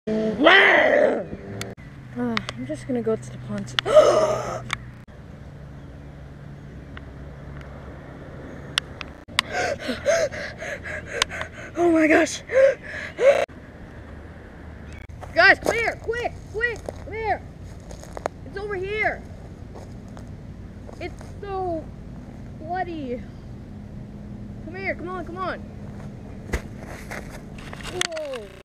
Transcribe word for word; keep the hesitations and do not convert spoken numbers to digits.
Uh, I'm just gonna go to the pond. Oh my gosh. Guys, come here, quick, quick, come here. It's over here. It's so bloody. Come here, come on, come on. Whoa.